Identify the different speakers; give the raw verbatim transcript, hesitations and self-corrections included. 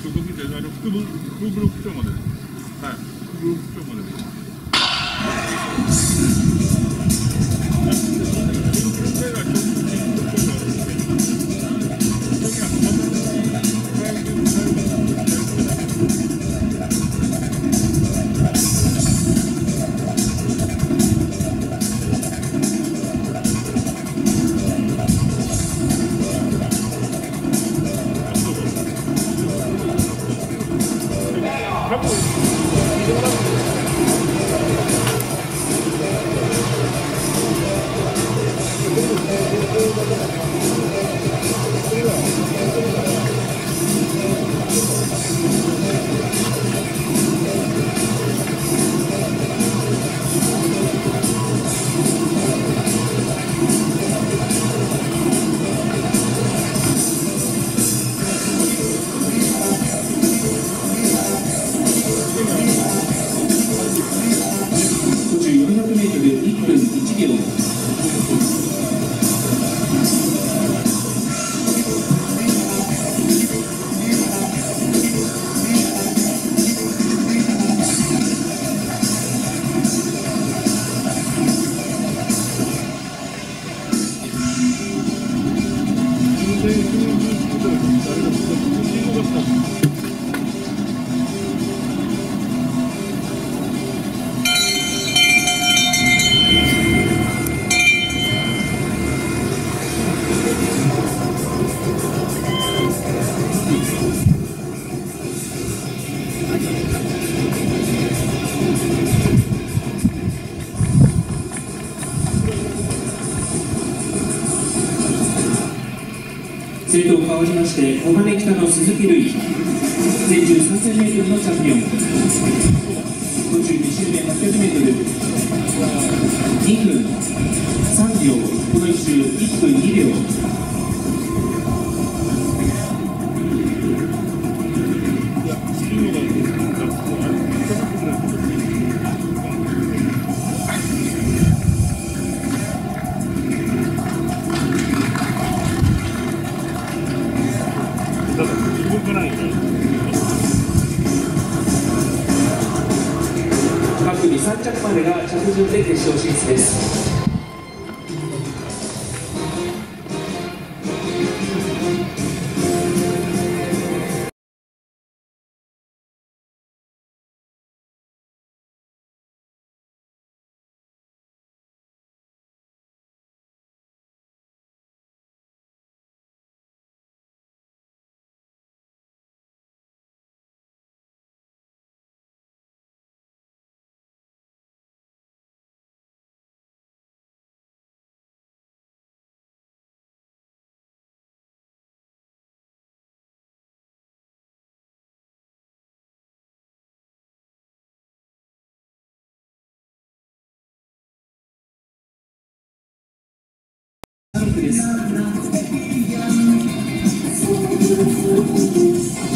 Speaker 1: とご近所あの副部副部副長までです。はい、副部副長までです。
Speaker 2: 先頭変わりまして、小金北の鈴木瑠衣、全中さんぜんメートルのチャンピオン、途中に周目はっぴゃくメートル、にふんさんびょう、このいっ周いっぷんにびょう。各組さん着までが着順で決勝進出です。です。